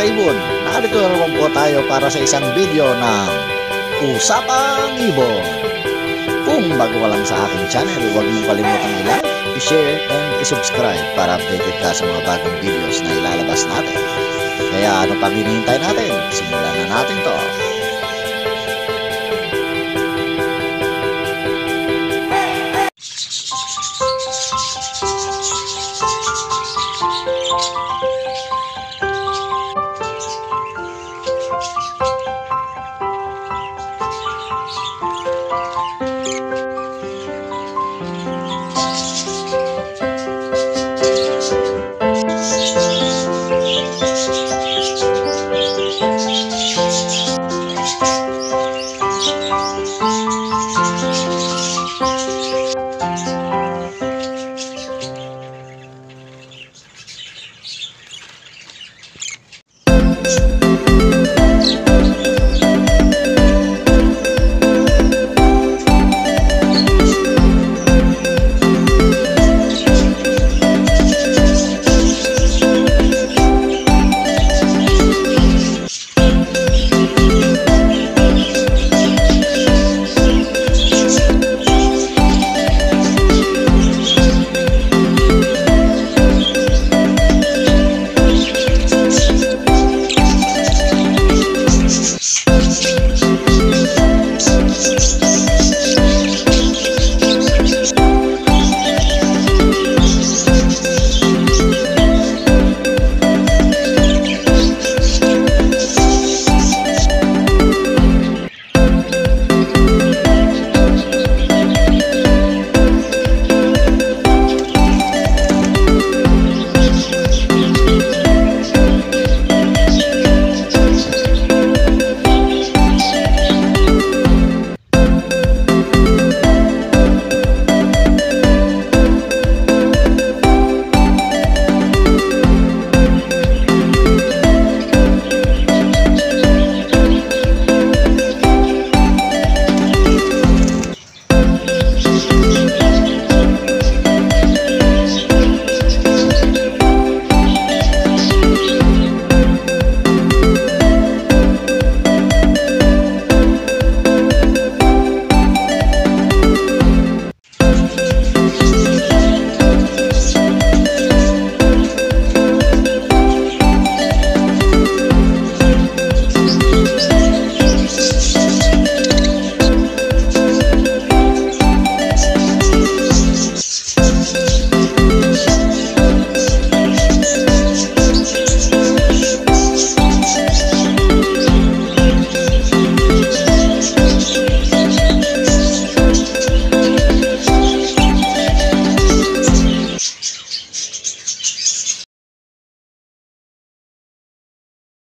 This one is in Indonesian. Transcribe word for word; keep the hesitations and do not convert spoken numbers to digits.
Ibon, narito na naman po tayo para sa isang video ng Usapang Ibon. Kung bago ka lang sa aking channel, huwag mong kalimutang i-like, i-share, and i-subscribe para updated ka sa mga bagong videos na ilalabas natin. Kaya ano pang hinihintay natin? Simulan na natin to.